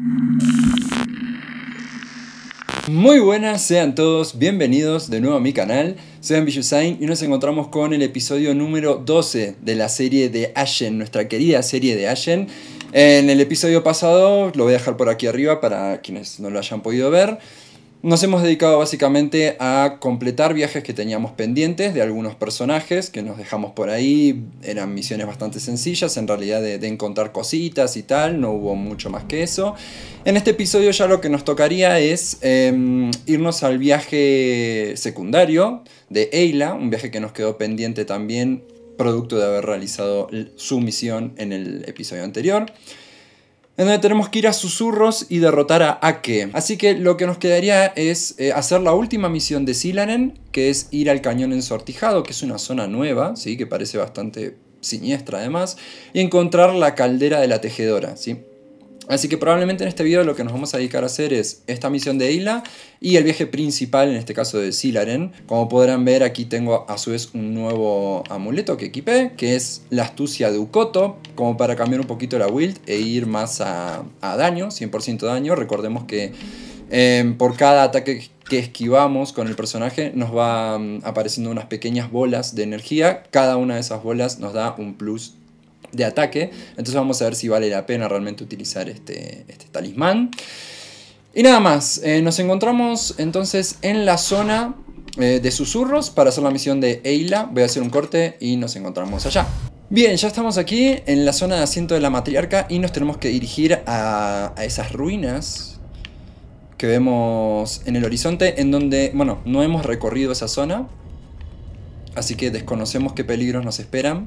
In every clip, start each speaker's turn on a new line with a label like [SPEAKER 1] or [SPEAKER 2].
[SPEAKER 1] Muy buenas, sean todos bienvenidos de nuevo a mi canal. Soy Ambiyusain y nos encontramos con el episodio número 12 de la serie de Ashen, nuestra querida serie de Ashen. En el episodio pasado, lo voy a dejar por aquí arriba para quienes no lo hayan podido ver, nos hemos dedicado básicamente a completar viajes que teníamos pendientes de algunos personajes que nos dejamos por ahí. Eran misiones bastante sencillas, en realidad de encontrar cositas y tal, no hubo mucho más que eso. En este episodio ya lo que nos tocaría es irnos al viaje secundario de Ayla, un viaje que nos quedó pendiente también, producto de haber realizado su misión en el episodio anterior, en donde tenemos que ir a Susurros y derrotar a Ake. Así que lo que nos quedaría es hacer la última misión de Silaren, que es ir al Cañón Ensortijado, que es una zona nueva, ¿sí? Que parece bastante siniestra además, y encontrar la caldera de la tejedora, ¿sí? Así que probablemente en este video lo que nos vamos a dedicar a hacer es esta misión de Ayla y el viaje principal, en este caso de Silaren. Como podrán ver, aquí tengo a su vez un nuevo amuleto que equipé, que es la astucia de Ukoto, como para cambiar un poquito la build e ir más a daño, 100% daño. Recordemos que por cada ataque que esquivamos con el personaje nos va apareciendo unas pequeñas bolas de energía. Cada una de esas bolas nos da un plus de ataque, entonces vamos a ver si vale la pena realmente utilizar este talismán. Y nada más, nos encontramos entonces en la zona de Susurros para hacer la misión de Ayla. Voy a hacer un corte y nos encontramos allá. Bien, ya estamos aquí en la zona de asiento de la matriarca y nos tenemos que dirigir a esas ruinas que vemos en el horizonte, en donde, bueno, no hemos recorrido esa zona, así que desconocemos qué peligros nos esperan.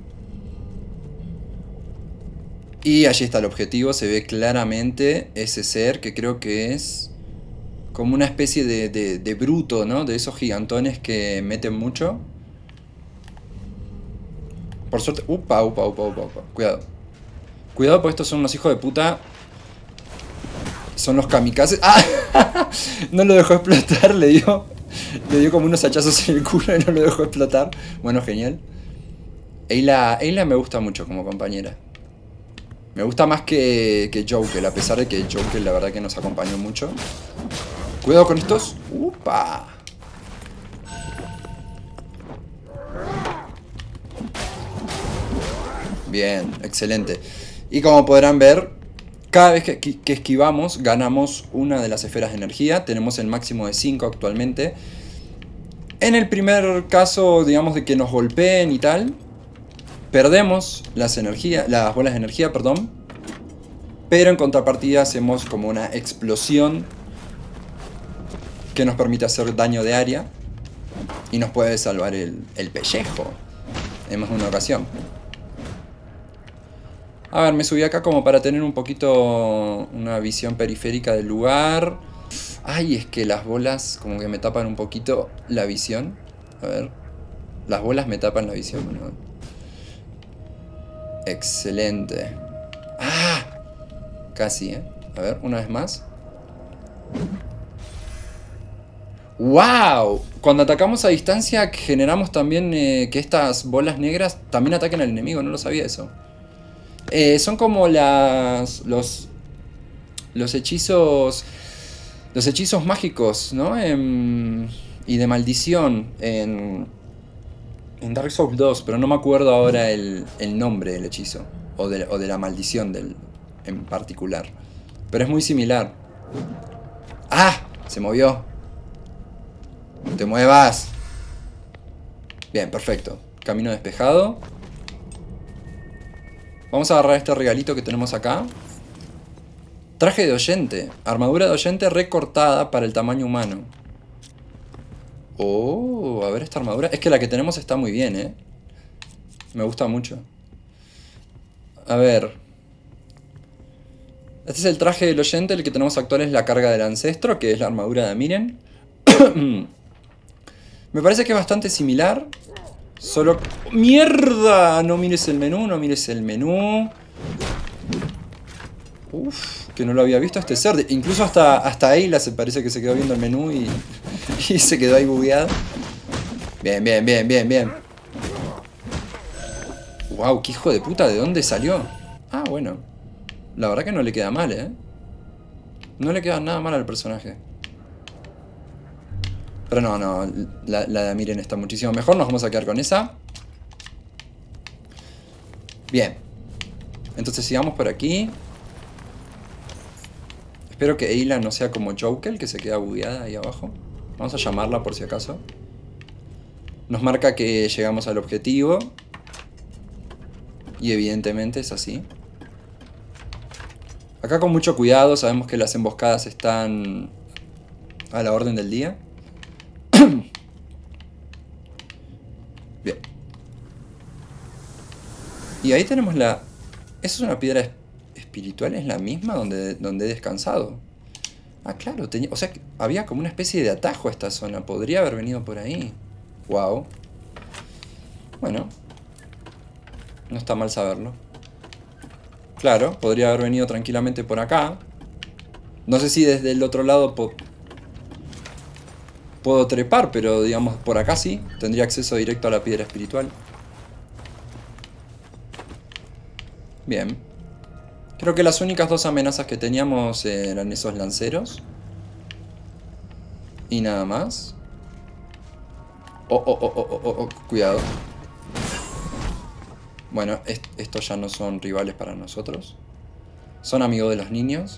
[SPEAKER 1] Y allí está el objetivo, se ve claramente ese ser que creo que es como una especie de bruto, ¿no? De esos gigantones que meten mucho. Por suerte... Upa. Cuidado. Cuidado, porque estos son unos hijos de puta. Son los kamikazes. ¡Ah! No lo dejó explotar, le dio como unos hachazos en el culo y no lo dejó explotar. Bueno, genial. Ayla me gusta mucho como compañera. Me gusta más que Joker, a pesar de que Joker la verdad que nos acompañó mucho. Cuidado con estos. ¡Upa! Bien, excelente. Y como podrán ver, cada vez que esquivamos ganamos una de las esferas de energía. Tenemos el máximo de 5 actualmente. En el primer caso, digamos, de que nos golpeen y tal, perdemos las bolas de energía, perdón. Pero en contrapartida hacemos como una explosión que nos permite hacer daño de área y nos puede salvar el pellejo en más de una ocasión. A ver, me subí acá como para tener un poquito una visión periférica del lugar. Ay, es que las bolas como que me tapan un poquito la visión. A ver, las bolas me tapan la visión, ¿no? Excelente. ¡Ah! Casi, ¿eh? A ver, una vez más. ¡Wow! Cuando atacamos a distancia generamos también que estas bolas negras también ataquen al enemigo. No lo sabía eso. Son como los hechizos... Los hechizos mágicos, ¿no? Y de maldición en Dark Souls 2, pero no me acuerdo ahora el nombre del hechizo. O de la maldición en particular. Pero es muy similar. ¡Ah! Se movió. ¡No te muevas! Bien, perfecto. Camino despejado. Vamos a agarrar este regalito que tenemos acá. Traje de oyente. Armadura de oyente recortada para el tamaño humano. Oh, a ver esta armadura. Es que la que tenemos está muy bien, ¿eh? Me gusta mucho. A ver. Este es el traje del oyente. El que tenemos actual es la carga del ancestro, que es la armadura de Miren. Me parece que es bastante similar. Solo... ¡Mierda! No mires el menú, no mires el menú. Uf, que no lo había visto este ser. Incluso hasta Ayla se parece que se quedó viendo el menú y se quedó ahí bugueado. Bien. Wow, qué hijo de puta, ¿de dónde salió? Ah, bueno. La verdad que no le queda mal, ¿eh? No le queda nada mal al personaje. Pero no, la de Miren está muchísimo mejor. Nos vamos a quedar con esa. Bien. Entonces sigamos por aquí. Espero que Ayla no sea como Joker, que se queda bugueada ahí abajo. Vamos a llamarla por si acaso. Nos marca que llegamos al objetivo. Y evidentemente es así. Acá con mucho cuidado, sabemos que las emboscadas están a la orden del día. Bien. Y ahí tenemos la... ¿Eso es una piedra espiritual? ¿Es la misma donde he descansado? Ah, claro, tenía... O sea, había como una especie de atajo a esta zona. Podría haber venido por ahí. Wow. Bueno. No está mal saberlo. Claro, podría haber venido tranquilamente por acá. No sé si desde el otro lado puedo trepar, pero digamos por acá sí. Tendría acceso directo a la piedra espiritual. Bien. Creo que las únicas dos amenazas que teníamos eran esos lanceros. Y nada más. Oh, cuidado. Bueno, estos ya no son rivales para nosotros. Son amigos de los niños.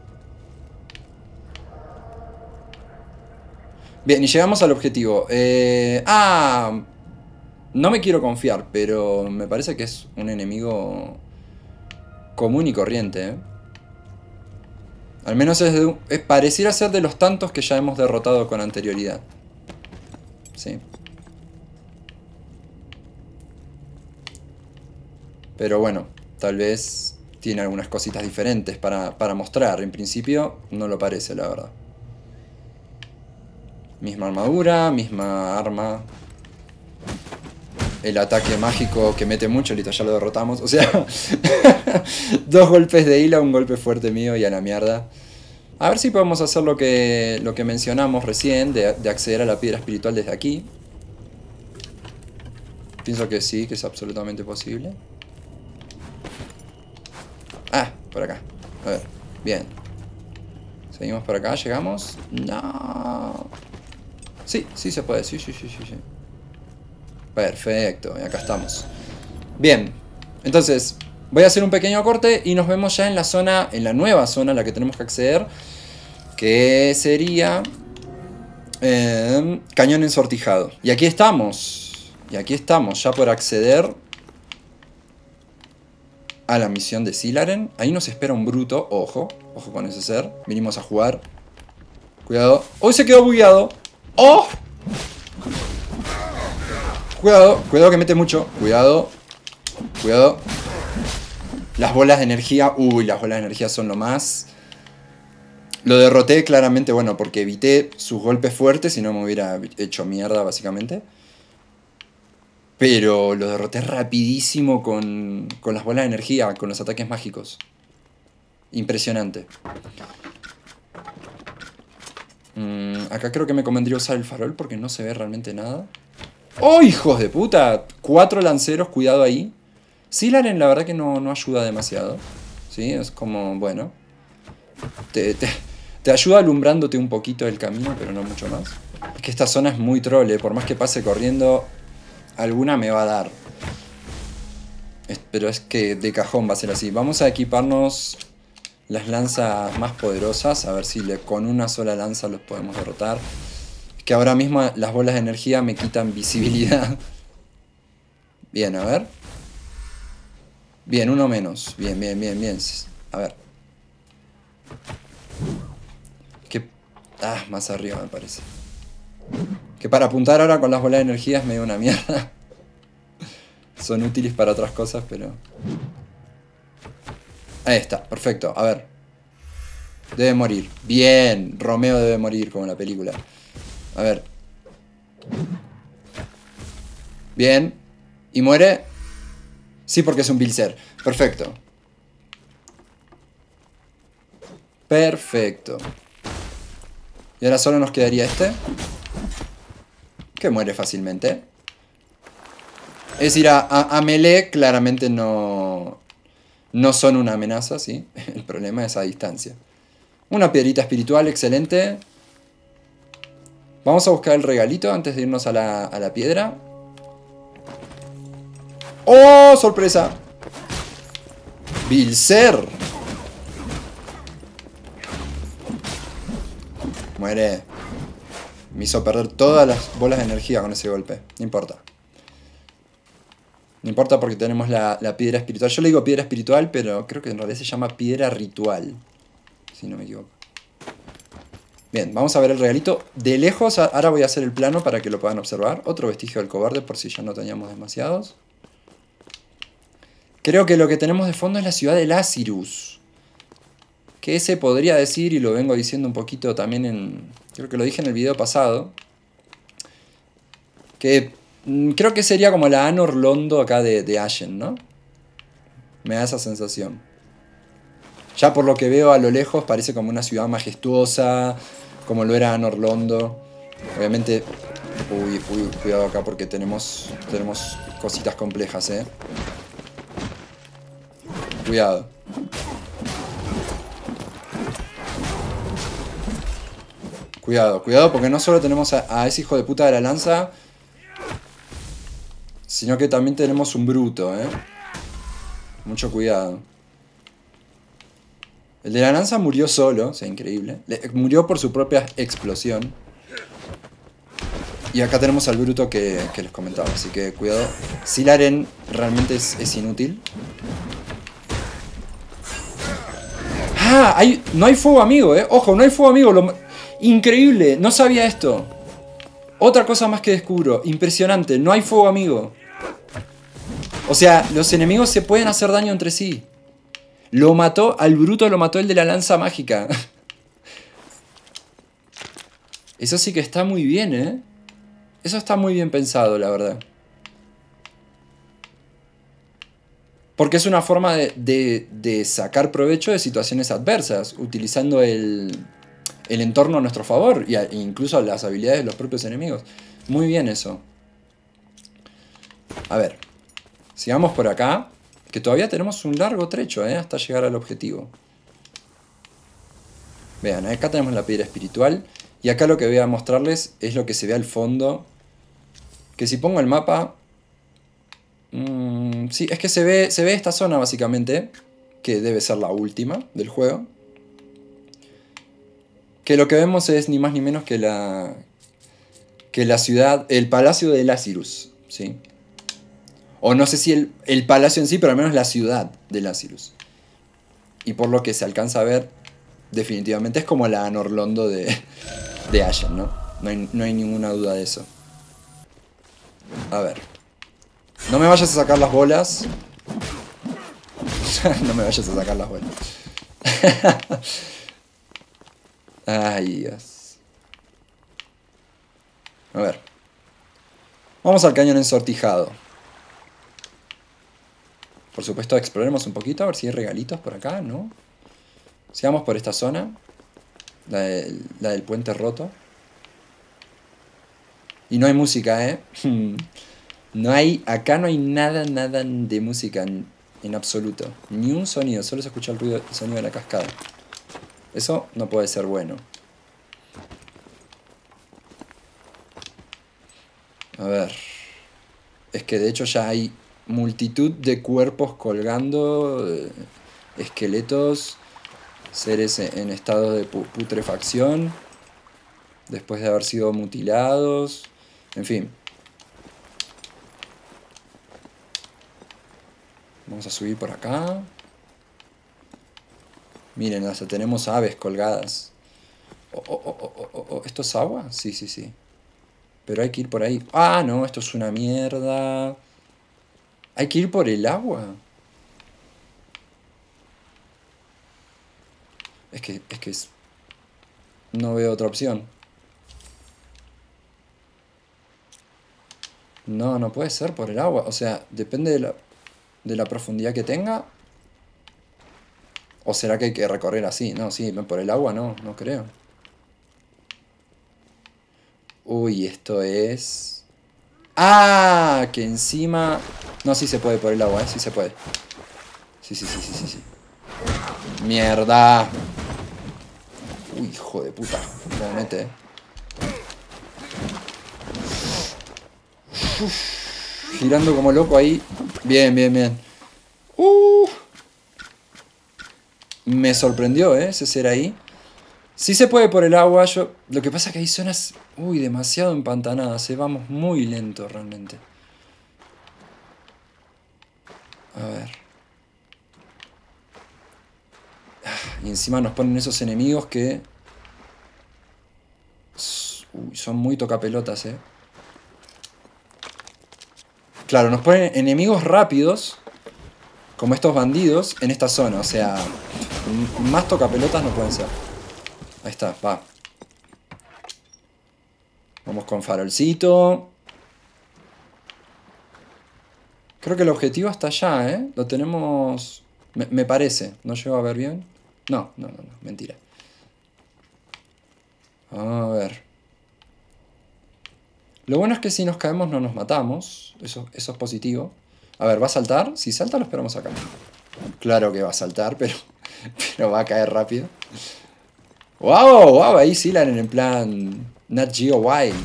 [SPEAKER 1] Bien, y llegamos al objetivo. No me quiero confiar, pero me parece que es un enemigo común y corriente, ¿eh? Al menos pareciera ser de los tantos que ya hemos derrotado con anterioridad. Sí. Pero bueno, tal vez tiene algunas cositas diferentes para mostrar. En principio no lo parece, la verdad. Misma armadura, misma arma. El ataque mágico que mete mucho, listo, ya lo derrotamos. O sea, 2 golpes de Ayla, un golpe fuerte mío y a la mierda. A ver si podemos hacer lo que mencionamos recién, de acceder a la piedra espiritual desde aquí. Pienso que sí, que es absolutamente posible. Ah, por acá. A ver, bien. Seguimos por acá, llegamos. No. Sí, sí se puede, sí. Perfecto, y acá estamos. Bien, entonces voy a hacer un pequeño corte y nos vemos ya en la zona, en la nueva zona a la que tenemos que acceder, que sería Cañón Ensortijado. Y aquí estamos, ya por acceder a la misión de Sylaren. Ahí nos espera un bruto, ojo con ese ser. Vinimos a jugar. Cuidado. ¡Hoy se quedó bugueado! ¡Oh! Cuidado que mete mucho. Cuidado. Las bolas de energía. Uy, las bolas de energía son lo más. Lo derroté claramente, bueno, porque evité sus golpes fuertes y no me hubiera hecho mierda, básicamente. Pero lo derroté rapidísimo con las bolas de energía, con los ataques mágicos. Impresionante. Acá creo que me convendría usar el farol porque no se ve realmente nada. ¡Oh, hijos de puta! 4 lanceros, cuidado ahí. Sylaren la verdad que no ayuda demasiado. ¿Sí? Es como, bueno. Te ayuda alumbrándote un poquito el camino, pero no mucho más. Es que esta zona es muy troll, por más que pase corriendo, alguna me va a dar. Pero es que de cajón va a ser así. Vamos a equiparnos las lanzas más poderosas, a ver si con una sola lanza los podemos derrotar. Que ahora mismo las bolas de energía me quitan visibilidad. Bien, a ver. Bien, uno menos. Bien. A ver. Más arriba me parece. Que para apuntar ahora con las bolas de energía es medio una mierda. Son útiles para otras cosas, pero... Ahí está, perfecto. A ver. Debe morir. Bien, Romeo debe morir, como en la película. A ver. Bien. ¿Y muere? Sí, porque es un Pilser. Perfecto. Perfecto. Y ahora solo nos quedaría este. Que muere fácilmente. Es decir, a melee claramente no son una amenaza, ¿sí? El problema es a distancia. Una piedrita espiritual, excelente. Vamos a buscar el regalito antes de irnos a la piedra. ¡Oh, sorpresa! ¡Bilser! Muere. Me hizo perder todas las bolas de energía con ese golpe. No importa. No importa porque tenemos la piedra espiritual. Yo le digo piedra espiritual, pero creo que en realidad se llama piedra ritual. Si no me equivoco. Bien, vamos a ver el regalito. De lejos, ahora voy a hacer el plano para que lo puedan observar. Otro vestigio del cobarde por si ya no teníamos demasiados. Creo que lo que tenemos de fondo es la ciudad de Lazirus. Que se podría decir, y lo vengo diciendo un poquito también en... Creo que lo dije en el video pasado. Que creo que sería como la Anor Londo acá de Ashen, ¿no? Me da esa sensación. Ya por lo que veo a lo lejos parece como una ciudad majestuosa, como lo era Anor Londo. Obviamente... Uy, cuidado acá porque tenemos cositas complejas, ¿eh? Cuidado. Cuidado porque no solo tenemos a ese hijo de puta de la lanza, sino que también tenemos un bruto, ¿eh? Mucho cuidado. El de la lanza murió solo, o sea, increíble. Murió por su propia explosión. Y acá tenemos al bruto que les comentaba, así que cuidado. Silaren realmente es inútil. ¡Ah! No hay fuego amigo, ¿eh? Ojo, no hay fuego amigo. Increíble, no sabía esto. Otra cosa más que descubro. Impresionante, no hay fuego amigo. O sea, los enemigos se pueden hacer daño entre sí. Lo mató, al bruto lo mató el de la lanza mágica. Eso sí que está muy bien, ¿eh? Eso está muy bien pensado, la verdad. Porque es una forma de sacar provecho de situaciones adversas, utilizando el entorno a nuestro favor e incluso las habilidades de los propios enemigos. Muy bien eso. A ver, sigamos por acá, que todavía tenemos un largo trecho hasta llegar al objetivo. Vean, acá tenemos la piedra espiritual y acá lo que voy a mostrarles es lo que se ve al fondo. Que si pongo el mapa... sí, es que se ve esta zona básicamente, que debe ser la última del juego. Que lo que vemos es ni más ni menos que la ciudad, el palacio de Lazirus, ¿sí? O no sé si el palacio en sí, pero al menos la ciudad de Lazirus. Y por lo que se alcanza a ver, definitivamente es como la Anor Londo de Ashen, ¿no? No hay ninguna duda de eso. A ver. No me vayas a sacar las bolas. No me vayas a sacar las bolas. Ay, Dios. A ver. Vamos al cañón ensortijado. Por supuesto, exploremos un poquito, a ver si hay regalitos por acá, ¿no? Sigamos por esta zona. La del puente roto. Y no hay música, ¿eh? Acá no hay nada de música en absoluto. Ni un sonido, solo se escucha el sonido de la cascada. Eso no puede ser bueno. A ver. Es que de hecho ya hay multitud de cuerpos colgando, esqueletos, seres en estado de putrefacción, después de haber sido mutilados, en fin. Vamos a subir por acá. Miren, hasta tenemos aves colgadas. ¿Esto es agua? Sí. Pero hay que ir por ahí. ¡Ah, no! Esto es una mierda. Hay que ir por el agua. Es que no veo otra opción. No puede ser por el agua. O sea, depende de la profundidad que tenga. ¿O será que hay que recorrer así? No, sí, por el agua no creo. Uy, esto es... ¡Ah! Que encima... No, sí se puede por el agua, sí se puede. Sí. ¡Mierda! Uy, hijo de puta. Me mete. Girando como loco ahí. Bien, bien, bien. Me sorprendió, ese ser ahí. Sí se puede por el agua. Lo que pasa es que hay zonas... Uy, demasiado empantanadas. Vamos muy lento realmente. A ver. Y encima nos ponen esos enemigos que... Uy, son muy tocapelotas, Claro, nos ponen enemigos rápidos, como estos bandidos, en esta zona. O sea, más tocapelotas no pueden ser. Ahí está, va. Vamos con farolcito. Creo que el objetivo está allá, Lo tenemos... Me parece. ¿No llego a ver bien? No, mentira. A ver. Lo bueno es que si nos caemos no nos matamos. Eso es positivo. A ver, ¿va a saltar? Si salta lo esperamos acá. Claro que va a saltar, pero va a caer rápido. ¡Wow! ¡Wow! Ahí Zilan en plan Nat Geo Wild.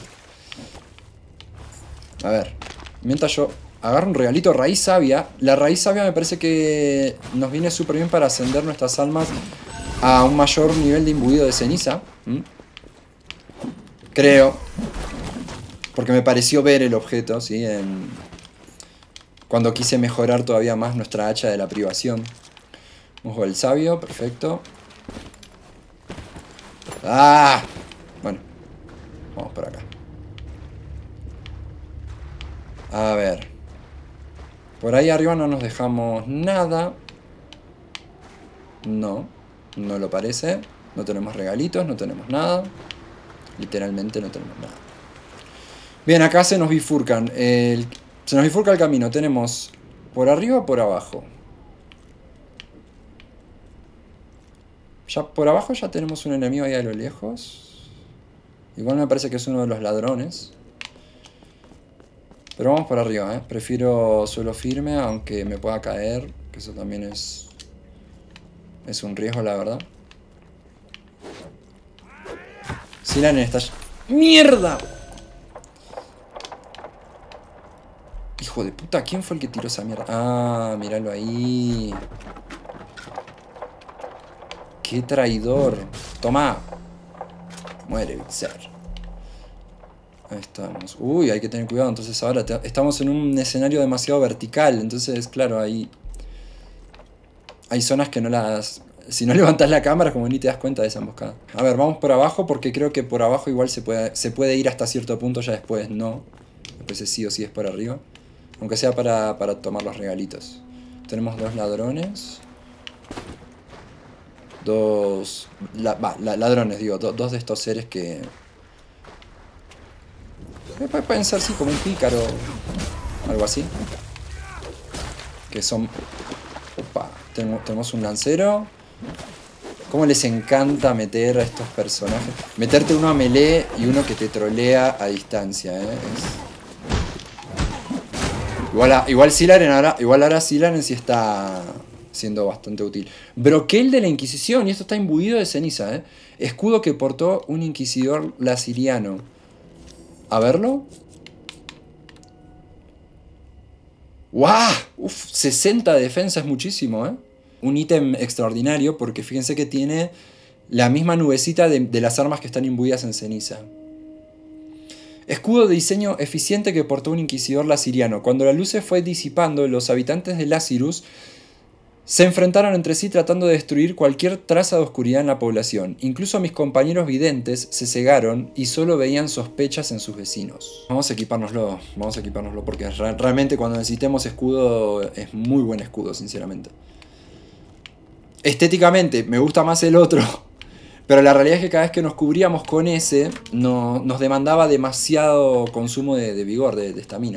[SPEAKER 1] A ver. Mientras yo agarro un regalito raíz sabia. La raíz sabia me parece que nos viene súper bien para ascender nuestras almas a un mayor nivel de imbuido de ceniza. Creo. Porque me pareció ver el objeto, ¿sí? Cuando quise mejorar todavía más nuestra hacha de la privación. Ojo del sabio, perfecto. ¡Ah! Bueno, vamos por acá. A ver. Por ahí arriba no nos dejamos nada. No, no lo parece. No tenemos regalitos, no tenemos nada. Literalmente no tenemos nada. Bien, acá se nos bifurcan. Se nos bifurca el camino. Tenemos por arriba o por abajo. Ya por abajo ya tenemos un enemigo ahí a lo lejos. Igual me parece que es uno de los ladrones. Pero vamos por arriba, Prefiero suelo firme, aunque me pueda caer. Que eso también es un riesgo, la verdad. Zilan está... ¡Mierda! Hijo de puta, ¿quién fue el que tiró esa mierda? Ah, míralo ahí. ¡Qué traidor! Toma. Muere, Vixer. Ahí estamos. Uy, hay que tener cuidado. Entonces ahora estamos en un escenario demasiado vertical. Entonces, claro, hay zonas que no las... Si no levantas la cámara, como ni te das cuenta de esa emboscada. A ver, vamos por abajo porque creo que por abajo igual se puede ir hasta cierto punto. Ya después no. Después sí o sí es por arriba. Aunque sea para tomar los regalitos. Tenemos dos ladrones. Ladrones, digo. Dos de estos seres que... Pueden ser, sí, como un pícaro. Algo así. Que son... Opa. Tenemos un lancero. ¿Cómo les encanta meter a estos personajes? Meterte uno a melee y uno que te trolea a distancia, Igual ahora Zilan sí está siendo bastante útil. Broquel de la Inquisición, y esto está imbuido de ceniza, Escudo que portó un inquisidor lasiriano. A verlo. ¡Guau! Uf, 60 de defensa es muchísimo, Un ítem extraordinario porque fíjense que tiene la misma nubecita de las armas que están imbuidas en ceniza. Escudo de diseño eficiente que portó un inquisidor lasiriano. Cuando la luz se fue disipando, los habitantes de Lazirus se enfrentaron entre sí tratando de destruir cualquier traza de oscuridad en la población. Incluso mis compañeros videntes se cegaron y solo veían sospechas en sus vecinos. Vamos a equipárnoslo porque realmente cuando necesitemos escudo es muy buen escudo, sinceramente. Estéticamente me gusta más el otro, pero la realidad es que cada vez que nos cubríamos con ese nos demandaba demasiado consumo de vigor, de estamina.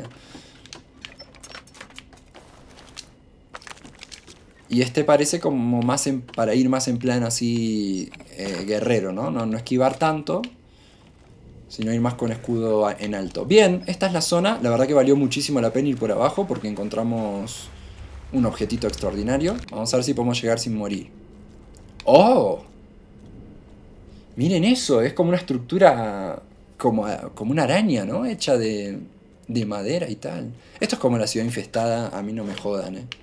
[SPEAKER 1] Y este parece como más para ir más en plan así guerrero, ¿no? No esquivar tanto, sino ir más con escudo en alto. Bien, esta es la zona. La verdad que valió muchísimo la pena ir por abajo porque encontramos un objetito extraordinario. Vamos a ver si podemos llegar sin morir. ¡Oh! Miren eso, es como una estructura, como una araña, ¿no? Hecha de madera y tal. Esto es como la ciudad infestada, a mí no me jodan, ¿eh?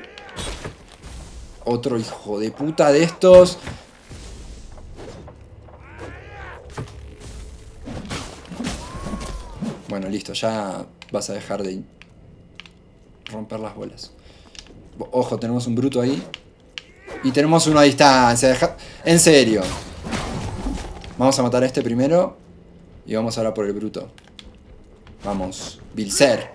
[SPEAKER 1] Otro hijo de puta de estos. Bueno, listo, ya vas a dejar de romper las bolas. Ojo, tenemos un bruto ahí. Y tenemos uno a distancia. En serio. Vamos a matar a este primero. Y vamos ahora por el bruto. Vamos. Vilser.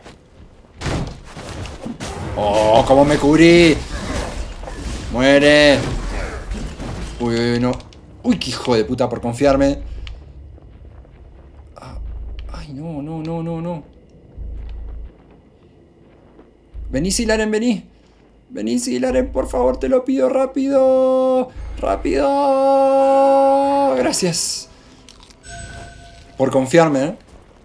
[SPEAKER 1] ¡Oh! ¿Cómo me cubrí? ¡Muere! Uy, uy, no. Uy, qué hijo de puta por confiarme. Ay, no, no, no, no, no. Vení, Silaren, vení. Vení, Silaren, por favor, te lo pido rápido. ¡Rápido! Gracias. Por confiarme, ¿eh?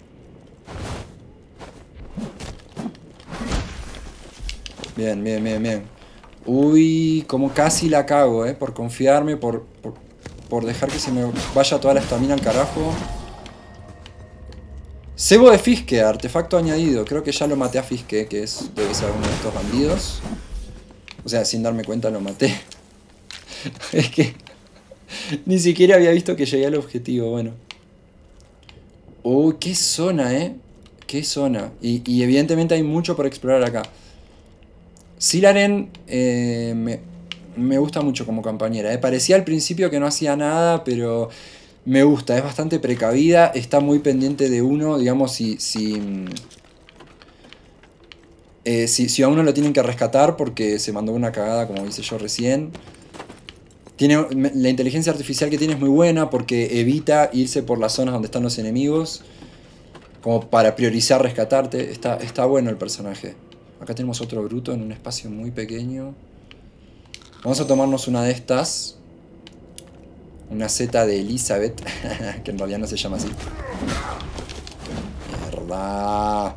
[SPEAKER 1] Bien, bien, bien, bien. Uy, como casi la cago, ¿eh? Por confiarme, por dejar que se me vaya toda la estamina al carajo. Cebo de Fiske, artefacto añadido. Creo que ya lo maté a Fiske, que debe ser uno de estos bandidos. O sea, sin darme cuenta lo maté. Es que ni siquiera había visto que llegué al objetivo, bueno. Uy, qué zona, qué zona. Y evidentemente hay mucho por explorar acá. Silaren me gusta mucho como compañera. Parecía al principio que no hacía nada, pero me gusta. Es bastante precavida, está muy pendiente de uno. Digamos, si a uno lo tienen que rescatar porque se mandó una cagada, como hice yo recién. La inteligencia artificial que tiene es muy buena porque evita irse por las zonas donde están los enemigos. Como para priorizar rescatarte. Está bueno el personaje. Acá tenemos otro bruto en un espacio muy pequeño. Vamos a tomarnos una de estas. Una Z de Elizabeth. Que en realidad no se llama así. Mierda.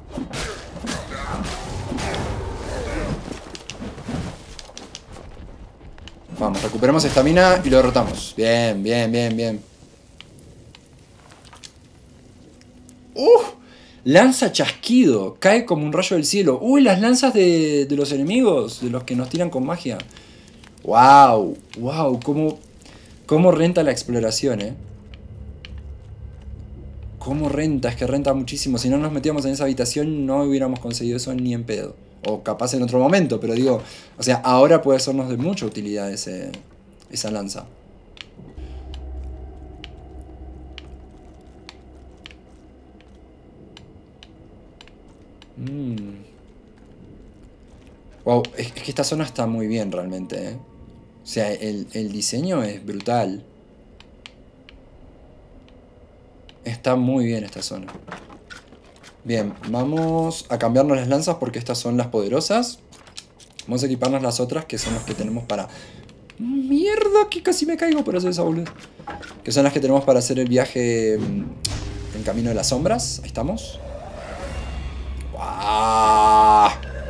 [SPEAKER 1] Vamos, recuperamos estamina y lo derrotamos. Bien, bien, bien, bien. Lanza chasquido. Cae como un rayo del cielo. Uy, las lanzas de los enemigos. De los que nos tiran con magia. Wow. Wow. Cómo renta la exploración, Cómo renta. Es que renta muchísimo. Si no nos metíamos en esa habitación no hubiéramos conseguido eso ni en pedo. O capaz en otro momento. Pero digo, o sea, ahora puede sernos de mucha utilidad esa lanza. Wow, es que esta zona está muy bien realmente, O sea, el diseño es brutal. Está muy bien esta zona. Bien, vamos a cambiarnos las lanzas porque estas son las poderosas. Vamos a equiparnos las otras que son las que tenemos para... ¡Mierda! Que casi me caigo por hacer esa boluda. Que son las que tenemos para hacer el viaje en Camino de las Sombras. Ahí estamos. ¡Guau!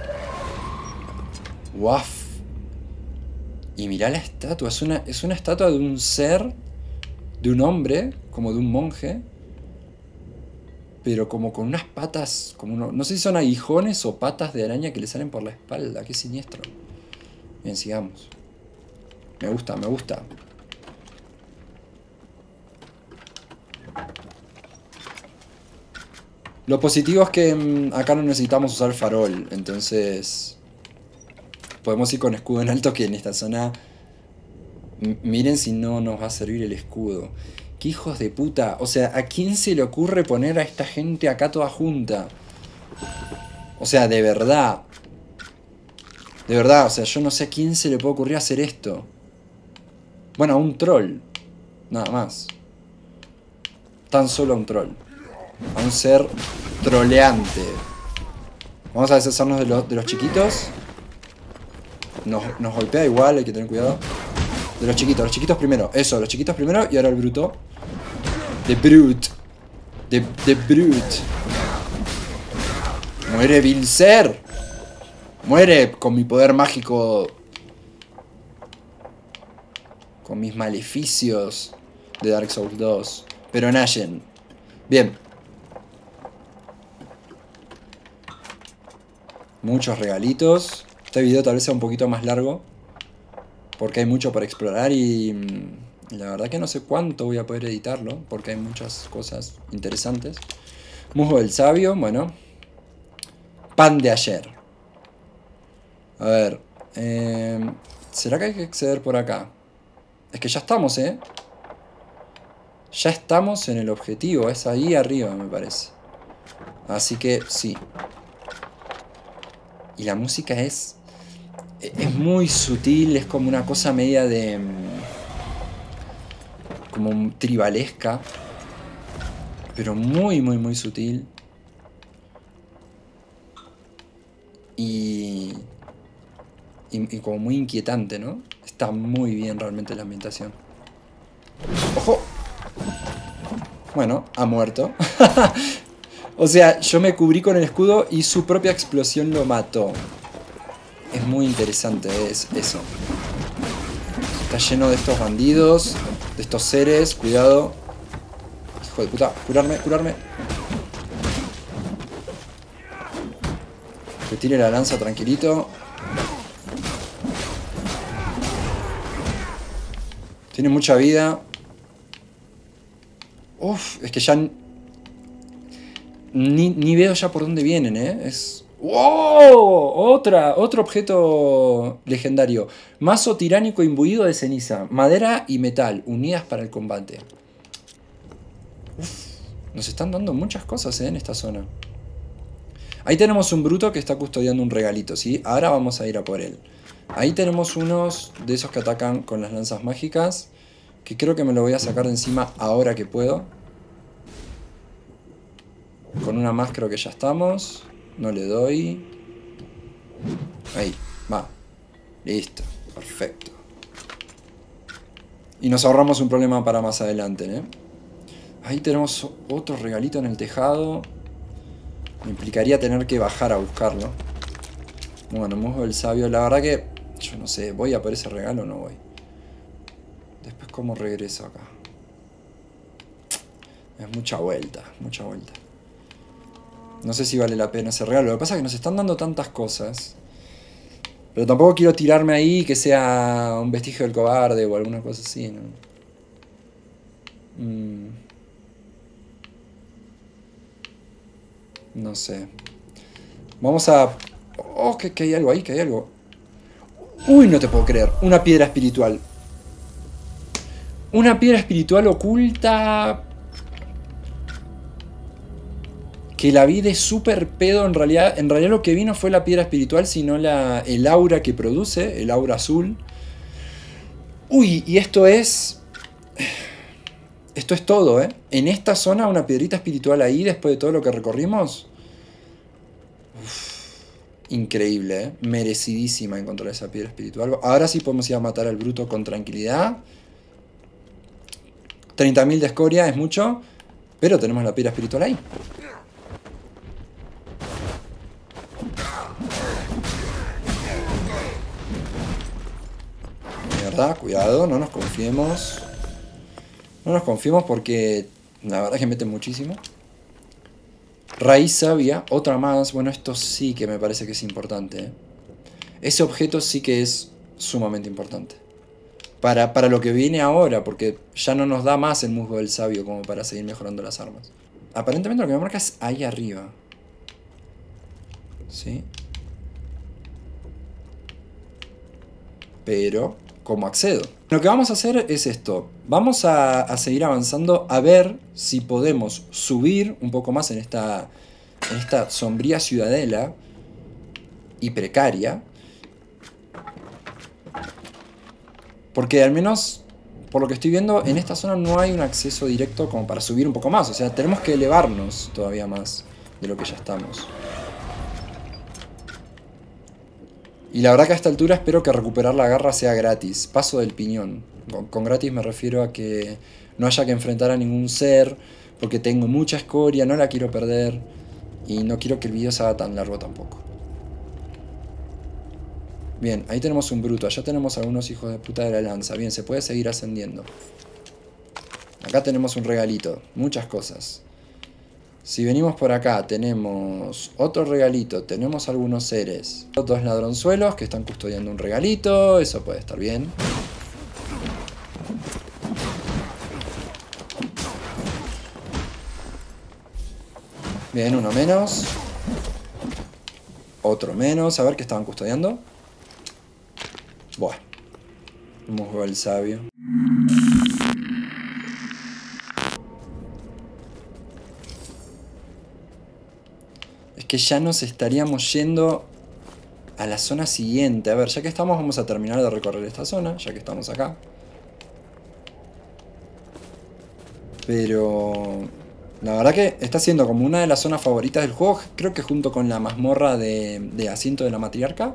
[SPEAKER 1] ¡Guaf! Y mirá la estatua. Es una estatua de un ser, de un hombre, como de un monje. Pero como con unas patas, no sé si son aguijones o patas de araña que le salen por la espalda. Qué siniestro. Bien, sigamos. Me gusta, me gusta. Lo positivo es que acá no necesitamos usar farol. Entonces podemos ir con escudo en alto, que en esta zona... Miren si no nos va a servir el escudo. ¡Qué hijos de puta! O sea, ¿a quién se le ocurre poner a esta gente acá toda junta? O sea, de verdad. De verdad, o sea, yo no sé a quién se le puede ocurrir hacer esto. Bueno, a un troll. Nada más. Tan solo a un troll. A un ser troleante. Vamos a deshacernos de los chiquitos. Nos golpea igual, hay que tener cuidado. De los chiquitos primero. Eso, los chiquitos primero y ahora el bruto. The Brute. The Brute. Muere, Vilser. Muere con mi poder mágico. Con mis maleficios. de Dark Souls 2. Pero en Ashen. Bien. Muchos regalitos. Este video tal vez sea un poquito más largo, porque hay mucho para explorar y la verdad que no sé cuánto voy a poder editarlo, porque hay muchas cosas interesantes. Musgo del sabio, bueno. Pan de ayer. A ver. ¿Será que hay que acceder por acá? Es que ya estamos, ¿eh? Ya estamos en el objetivo. Es ahí arriba, me parece. Así que sí. Y la música es muy sutil. Es como una cosa media de... como tribalesca. Pero muy, muy, muy sutil. Y como muy inquietante, ¿no? Está muy bien realmente la ambientación. ¡Ojo! Bueno, ha muerto. O sea, yo me cubrí con el escudo y su propia explosión lo mató. Es muy interesante eso. Está lleno de estos bandidos, de estos seres. Cuidado. Hijo de puta. Curarme, curarme. Que tire la lanza tranquilito. Tiene mucha vida. Uf, es que ya... Ni veo ya por dónde vienen, ¿eh? Es... ¡Wow! Otro objeto legendario. Mazo tiránico imbuido de ceniza. Madera y metal, unidas para el combate. Uf, nos están dando muchas cosas, ¿eh? En esta zona. Ahí tenemos un bruto que está custodiando un regalito, ¿sí? Ahora vamos a ir a por él. Ahí tenemos unos de esos que atacan con las lanzas mágicas, que creo que me lo voy a sacar de encima ahora que puedo. Con una más creo que ya estamos. No le doy. Ahí, va. Listo, perfecto. Y nos ahorramos un problema para más adelante, ¿eh? Ahí tenemos otro regalito en el tejado. Me implicaría tener que bajar a buscarlo. Bueno, musgo del sabio. La verdad que yo no sé, ¿voy a por ese regalo o no voy? Después, ¿cómo regreso acá? Es mucha vuelta, mucha vuelta. No sé si vale la pena ese regalo. Lo que pasa es que nos están dando tantas cosas. Pero tampoco quiero tirarme ahí que sea un vestigio del cobarde o alguna cosa así, ¿no? No sé. Vamos a... Oh, que hay algo ahí, que hay algo. Uy, no te puedo creer. Una piedra espiritual. Una piedra espiritual oculta... que la vi de súper pedo. En realidad lo que vino fue la piedra espiritual, sino el aura que produce, el aura azul. Uy, y esto es todo, ¿eh? En esta zona una piedrita espiritual ahí, después de todo lo que recorrimos. Uf, increíble, ¿eh? Merecidísima encontrar esa piedra espiritual. Ahora sí podemos ir a matar al bruto con tranquilidad. 30.000 de escoria es mucho, pero tenemos la piedra espiritual ahí. Cuidado, no nos confiemos. No nos confiemos porque la verdad es que mete muchísimo. Raíz sabia, otra más. Bueno, esto sí que me parece que es importante, ¿eh? Ese objeto sí que es sumamente importante. Para lo que viene ahora, porque ya no nos da más el musgo del sabio como para seguir mejorando las armas. Aparentemente lo que me marca es ahí arriba. ¿Sí? Pero... ¿cómo accedo? Lo que vamos a hacer es esto. Vamos a seguir avanzando a ver si podemos subir un poco más en esta sombría ciudadela y precaria. Porque al menos, por lo que estoy viendo, en esta zona no hay un acceso directo como para subir un poco más. O sea, tenemos que elevarnos todavía más de lo que ya estamos. Y la verdad que a esta altura espero que recuperar la garra sea gratis. Paso del piñón. Con gratis me refiero a que no haya que enfrentar a ningún ser, porque tengo mucha escoria, no la quiero perder. Y no quiero que el video se haga tan largo tampoco. Bien, ahí tenemos un bruto. Allá tenemos algunos hijos de puta de la lanza. Bien, se puede seguir ascendiendo. Acá tenemos un regalito. Muchas cosas. Si venimos por acá, tenemos otro regalito. Tenemos algunos seres. Dos ladronzuelos que están custodiando un regalito. Eso puede estar bien. Bien, uno menos. Otro menos. A ver qué estaban custodiando. Buah. Hemos jugado el sabio. Es que ya nos estaríamos yendo a la zona siguiente. A ver, ya que estamos, vamos a terminar de recorrer esta zona, ya que estamos acá. Pero la verdad que está siendo como una de las zonas favoritas del juego. Creo que junto con la mazmorra de asiento de la matriarca.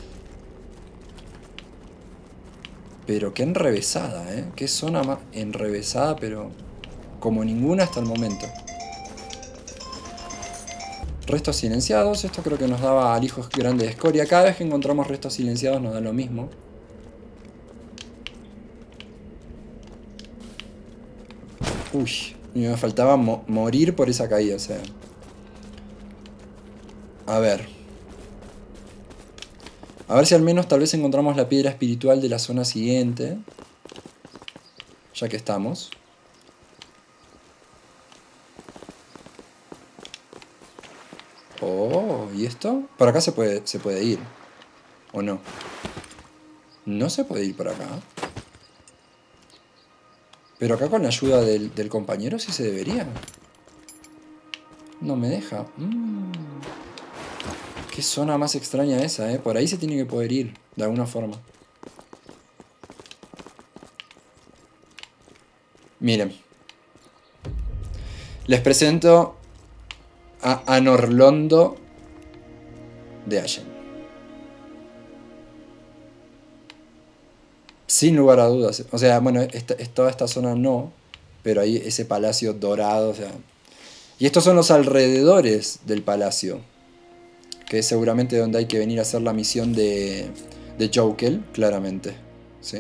[SPEAKER 1] Pero qué enrevesada, ¿eh? Qué zona más enrevesada, pero como ninguna hasta el momento. Restos silenciados. Esto creo que nos daba al hijo grande de escoria. Cada vez que encontramos restos silenciados nos da lo mismo. Uy, me faltaba morir por esa caída, o sea. A ver. A ver si al menos tal vez encontramos la piedra espiritual de la zona siguiente. Ya que estamos. Oh, ¿y esto? Por acá se puede ir. ¿O no? No se puede ir por acá. Pero acá con la ayuda del compañero sí se debería. No me deja. Qué zona más extraña esa, ¿eh? Por ahí se tiene que poder ir, de alguna forma. Miren. Les presento a Anorlondo de Ashen. Sin lugar a dudas. O sea, bueno, toda esta zona no. Pero hay ese palacio dorado, o sea. Y estos son los alrededores del palacio. Que es seguramente donde hay que venir a hacer la misión de Jokel, claramente. ¿Sí?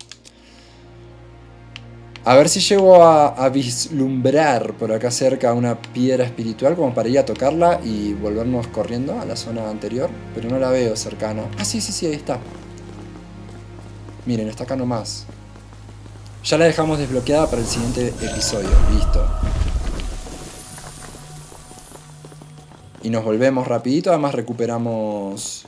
[SPEAKER 1] A ver si llego a vislumbrar por acá cerca una piedra espiritual como para ir a tocarla y volvernos corriendo a la zona anterior. Pero no la veo cercana. Ah, sí, ahí está. Miren, está acá nomás. Ya la dejamos desbloqueada para el siguiente episodio. Listo. Y nos volvemos rapidito. Además recuperamos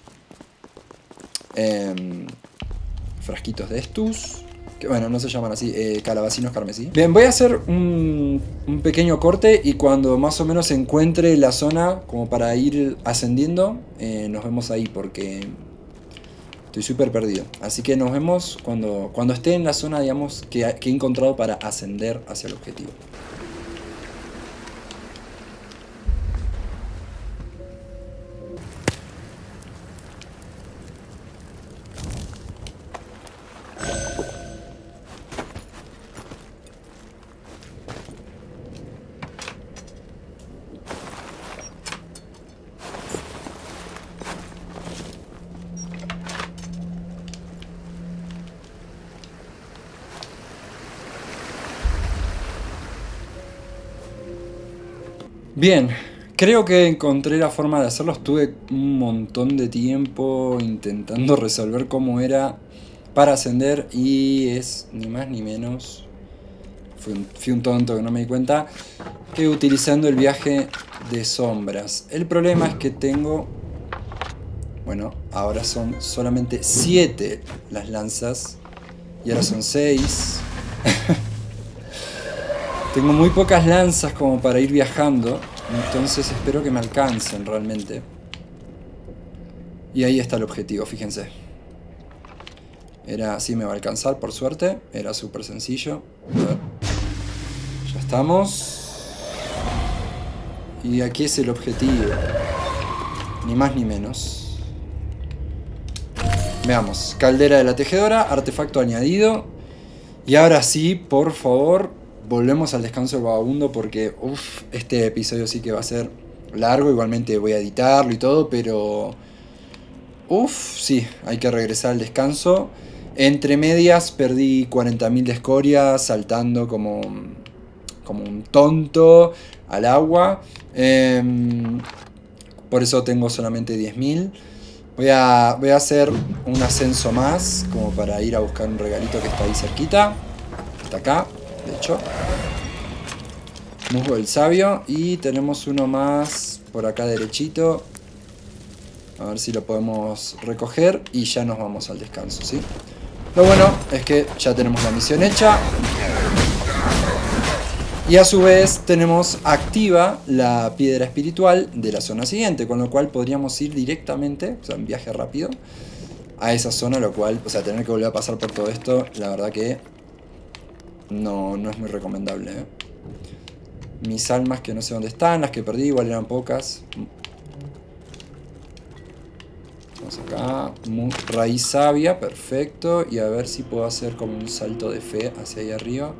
[SPEAKER 1] frasquitos de estus. Que bueno, no se llaman así. Calabacinos carmesí. Bien, voy a hacer un pequeño corte. Y cuando más o menos encuentre la zona como para ir ascendiendo, nos vemos ahí porque estoy súper perdido. Así que nos vemos cuando esté en la zona, digamos, que he encontrado para ascender hacia el objetivo. Bien, creo que encontré la forma de hacerlo. Estuve un montón de tiempo intentando resolver cómo era para ascender y es ni más ni menos, fui un tonto que no me di cuenta, que utilizando el viaje de sombras. El problema es que tengo, bueno, ahora son solamente 7 las lanzas y ahora son 6. Tengo muy pocas lanzas como para ir viajando, entonces espero que me alcancen realmente. Y ahí está el objetivo, fíjense. Era así, me va a alcanzar por suerte, era súper sencillo. A ver. Ya estamos. Y aquí es el objetivo. Ni más ni menos. Veamos, caldera de la tejedora, artefacto añadido. Y ahora sí, por favor, volvemos al descanso del vagabundo porque este episodio sí que va a ser largo. Igualmente voy a editarlo y todo, pero sí, hay que regresar al descanso. Entre medias perdí 40.000 de escoria saltando como como un tonto al agua. Por eso tengo solamente 10.000. Voy a hacer un ascenso más, como para ir a buscar un regalito que está ahí cerquita. Está acá, de hecho. Musgo del sabio. Y tenemos uno más por acá derechito. A ver si lo podemos recoger. Y ya nos vamos al descanso, ¿sí? Lo bueno es que ya tenemos la misión hecha. Y a su vez tenemos activa la piedra espiritual de la zona siguiente. Con lo cual podríamos ir directamente, o sea, en viaje rápido, a esa zona. Lo cual, o sea, tener que volver a pasar por todo esto, la verdad que no es muy recomendable, ¿eh? Mis almas que no sé dónde están, las que perdí, igual eran pocas. Vamos acá, raíz sabia, perfecto. Y a ver si puedo hacer como un salto de fe hacia ahí arriba.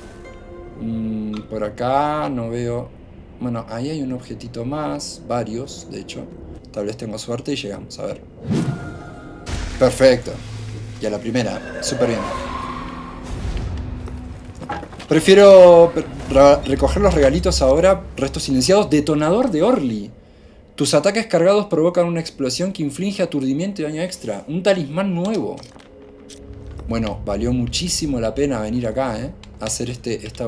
[SPEAKER 1] Por acá no veo. Bueno, ahí hay un objetito más, varios, de hecho. Tal vez tengo suerte y llegamos, a ver. Perfecto. Y a la primera, súper bien. Prefiero recoger los regalitos ahora. Restos silenciados, detonador de Orly. Tus ataques cargados provocan una explosión que inflige aturdimiento y daño extra. Un talismán nuevo. Bueno, valió muchísimo la pena venir acá, ¿eh? A hacer esta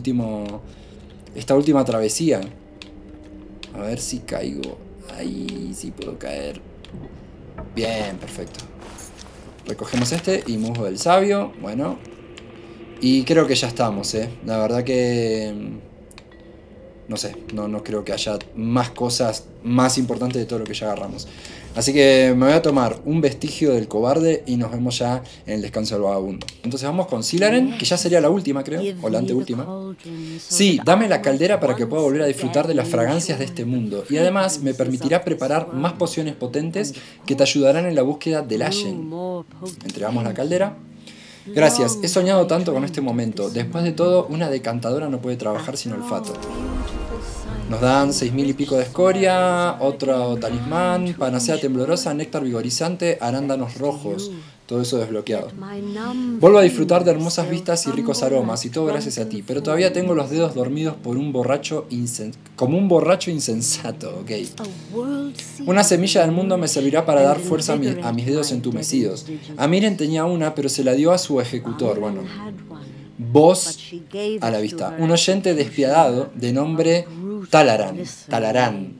[SPEAKER 1] última travesía. A ver si caigo. Ahí sí puedo caer. Bien, perfecto. Recogemos este y musgo del sabio. Bueno. Y creo que ya estamos, ¿eh? La verdad que... No sé, no creo que haya más cosas más importantes de todo lo que ya agarramos. Así que me voy a tomar un vestigio del cobarde y nos vemos ya en el descanso del vagabundo. Entonces vamos con Silaren, que ya sería la última, creo, o la anteúltima. Sí, dame la caldera para que pueda volver a disfrutar de las fragancias de este mundo. Y además me permitirá preparar más pociones potentes que te ayudarán en la búsqueda del Ashen. Entregamos la caldera. Gracias, he soñado tanto con este momento. Después de todo, una decantadora no puede trabajar sin olfato. Nos dan 6.000 y pico de escoria, otro talismán, panacea temblorosa, néctar vigorizante, arándanos rojos. Todo eso desbloqueado. Vuelvo a disfrutar de hermosas vistas y ricos aromas, y todo gracias a ti. Pero todavía tengo los dedos dormidos por un borracho como un borracho insensato, ok. Una semilla del mundo me servirá para dar fuerza a mis dedos entumecidos. Amiren tenía una, pero se la dio a su ejecutor, bueno. Voz a la vista. Un oyente despiadado de nombre Talarán,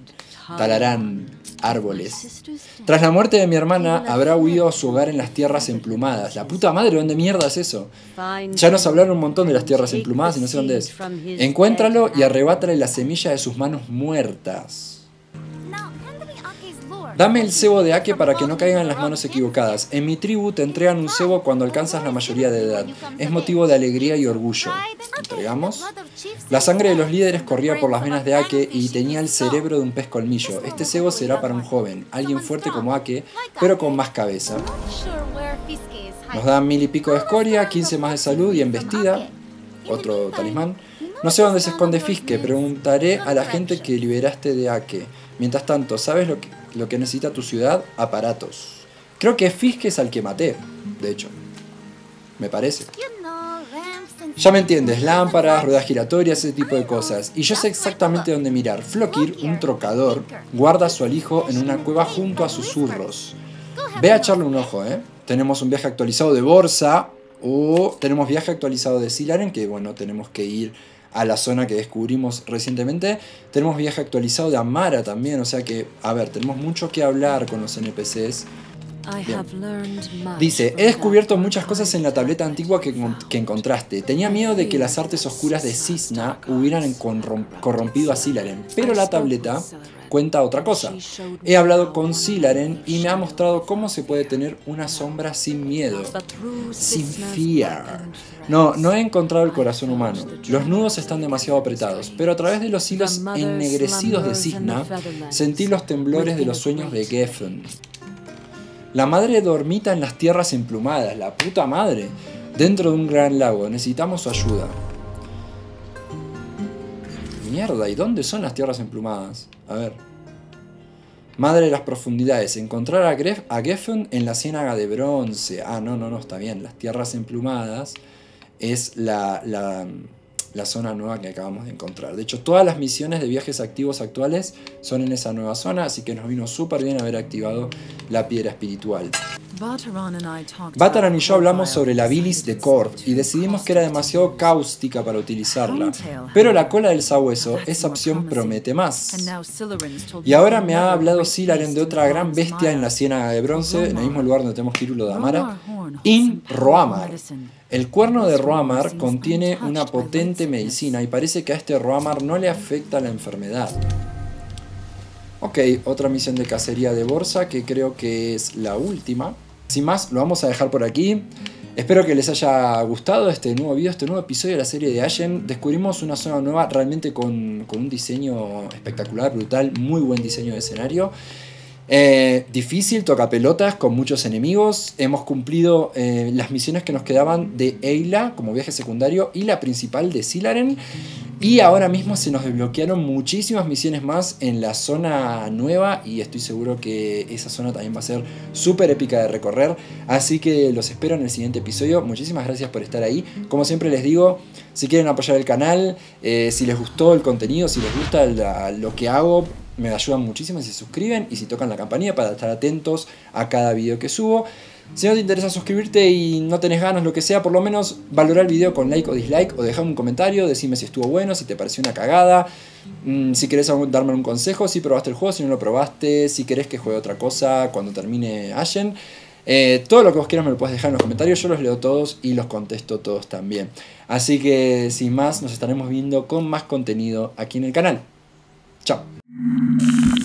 [SPEAKER 1] árboles. Tras la muerte de mi hermana, habrá huido a su hogar en las tierras emplumadas. La puta madre, ¿dónde mierda es eso? Ya nos hablaron un montón de las tierras emplumadas y no sé dónde es. Encuéntralo y arrebátale la semilla de sus manos muertas. Dame el cebo de Ake para que no caigan en las manos equivocadas. En mi tribu te entregan un cebo cuando alcanzas la mayoría de edad. Es motivo de alegría y orgullo. Entregamos. La sangre de los líderes corría por las venas de Ake y tenía el cerebro de un pez colmillo. Este cebo será para un joven, alguien fuerte como Ake, pero con más cabeza. Nos dan 1.000 y pico de escoria, 15 más de salud y embestida. Otro talismán. No sé dónde se esconde Fiske, preguntaré a la gente que liberaste de Ake. Mientras tanto, ¿sabes lo que necesita tu ciudad? Aparatos. Creo que Fiske es al que maté, de hecho. Me parece. Ya me entiendes, lámparas, ruedas giratorias, ese tipo de cosas. Y yo sé exactamente dónde mirar. Flokir, un trocador, guarda a su alijo en una cueva junto a susurros. Ve a echarle un ojo, ¿eh? Tenemos un viaje actualizado de Borsa. O tenemos viaje actualizado de Silaren, que bueno, tenemos que ir a la zona que descubrimos recientemente. Tenemos viaje actualizado de Amara también, o sea que, a ver, tenemos mucho que hablar con los NPCs. Bien. Dice, he descubierto muchas cosas en la tableta antigua que encontraste. Tenía miedo de que las artes oscuras de Cisna hubieran corrompido a Silaren, pero la tableta cuenta otra cosa. He hablado con Silaren y me ha mostrado cómo se puede tener una sombra sin miedo, sin fear. No he encontrado el corazón humano. Los nudos están demasiado apretados, pero a través de los hilos ennegrecidos de Cisna sentí los temblores de los sueños de Geffen. La madre dormita en las tierras emplumadas, la puta madre, dentro de un gran lago. Necesitamos su ayuda. Mierda, ¿y dónde son las tierras emplumadas? A ver. Madre de las profundidades. Encontrar a Geffen en la ciénaga de bronce. Ah, no, está bien. Las tierras emplumadas es es la zona nueva que acabamos de encontrar. De hecho, todas las misiones de viajes activos actuales son en esa nueva zona, así que nos vino súper bien haber activado la piedra espiritual. Bataran y yo hablamos sobre la bilis de Korv y decidimos que era demasiado cáustica para utilizarla, pero la cola del sabueso, esa opción promete más. Y ahora me ha hablado Silaren de otra gran bestia en la ciénaga de bronce, en el mismo lugar donde tenemos Hyrule Damara, In Roamar. El cuerno de Roamar contiene una potente medicina y parece que a este Roamar no le afecta la enfermedad. Ok, otra misión de cacería de Borsa que creo que es la última. Sin más, lo vamos a dejar por aquí. Espero que les haya gustado este nuevo video, este nuevo episodio de la serie de Ashen. Descubrimos una zona nueva realmente con un diseño espectacular, brutal, muy buen diseño de escenario. Difícil, toca pelotas, con muchos enemigos. Hemos cumplido las misiones que nos quedaban de Ayla como viaje secundario y la principal de Silaren. Y ahora mismo se nos desbloquearon muchísimas misiones más en la zona nueva y estoy seguro que esa zona también va a ser súper épica de recorrer. Así que los espero en el siguiente episodio. Muchísimas gracias por estar ahí. Como siempre les digo, si quieren apoyar el canal, si les gustó el contenido, si les gusta lo que hago, me ayudan muchísimo si se suscriben y si tocan la campanilla para estar atentos a cada video que subo. Si no te interesa suscribirte y no tenés ganas, lo que sea, por lo menos valorar el video con like o dislike o dejar un comentario, decime si estuvo bueno, si te pareció una cagada, si querés darme un consejo, si probaste el juego, si no lo probaste, si querés que juegue otra cosa cuando termine Ashen. Todo lo que vos quieras me lo puedes dejar en los comentarios, yo los leo todos y los contesto todos también. Así que sin más, nos estaremos viendo con más contenido aquí en el canal. Chao.